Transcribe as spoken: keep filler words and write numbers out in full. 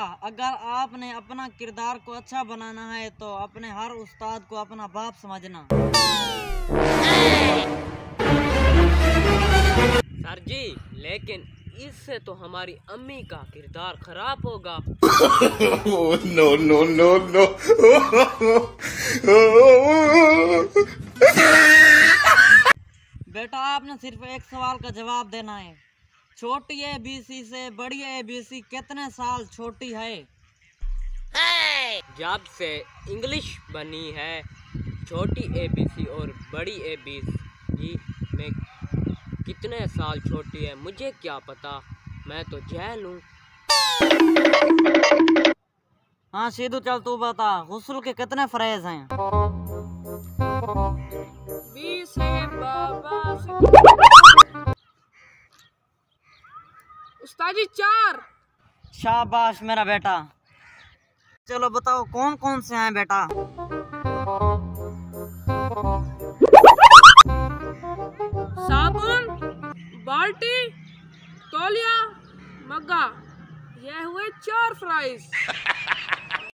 अगर आपने अपना किरदार को अच्छा बनाना है तो अपने हर उस्ताद को अपना बाप समझना। सर जी, लेकिन इससे तो हमारी अम्मी का किरदार खराब होगा। No no no no. बेटा आपने सिर्फ एक सवाल का जवाब देना है। छोटी ए बी सी से बड़ी ए बी सी कितने साल छोटी है? जब से इंग्लिश बनी है, छोटी ए बी सी और बड़ी ए बी सी में कितने साल छोटी है मुझे क्या पता, मैं तो जहल हूँ। हाँ सीधू चल तू बता, गुस्ल के कितने फरेज हैं? बीस है बाबा। उस्ताद जी चार। शाबाश मेरा बेटा। चलो बताओ कौन कौन से हैं बेटा? साबुन, बाल्टी, तौलिया, मग्गा, यह हुए चार फ्राइज।